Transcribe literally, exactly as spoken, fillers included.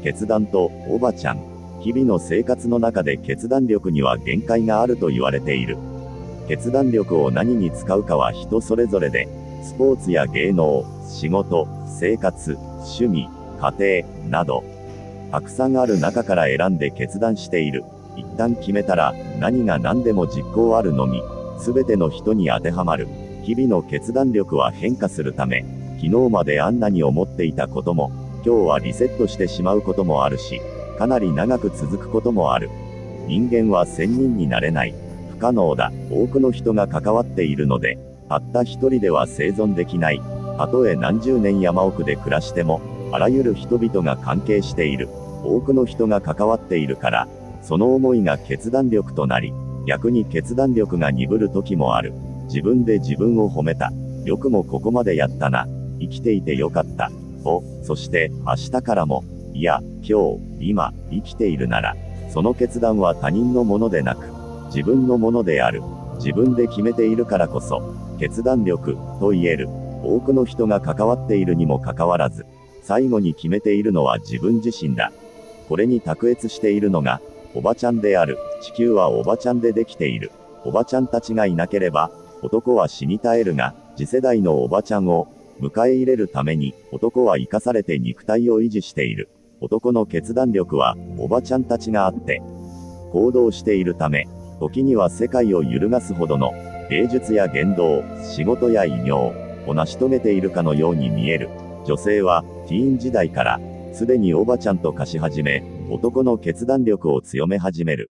決断と、おばちゃん。日々の生活の中で決断力には限界があると言われている。決断力を何に使うかは人それぞれで、スポーツや芸能、仕事、生活、趣味、家庭、など、たくさんある中から選んで決断している。一旦決めたら、何が何でも実行あるのみ、すべての人に当てはまる。日々の決断力は変化するため、昨日まであんなに思っていたことも、今日はリセットしてしまうこともあるし、かなり長く続くこともある。人間は仙人になれない。不可能だ。多くの人が関わっているので、たった一人では生存できない。たとえ何十年山奥で暮らしても、あらゆる人々が関係している。多くの人が関わっているから、その思いが決断力となり、逆に決断力が鈍る時もある。自分で自分を褒めた。よくもここまでやったな。生きていてよかった。お、そして、明日からも、いや、今日、今、生きているなら、その決断は他人のものでなく、自分のものである。自分で決めているからこそ、決断力、と言える。多くの人が関わっているにもかかわらず、最後に決めているのは自分自身だ。これに卓越しているのが、おばちゃんである。地球はおばちゃんでできている。おばちゃんたちがいなければ、男は死に絶えるが、次世代のおばちゃんを、迎え入れるために、男は生かされて肉体を維持している。男の決断力は、おばちゃんたちがあって、行動しているため、時には世界を揺るがすほどの、芸術や言動、仕事や偉業、を成し遂げているかのように見える。女性は、ティーン時代から、すでにおばちゃんと化し始め、男の決断力を強め始める。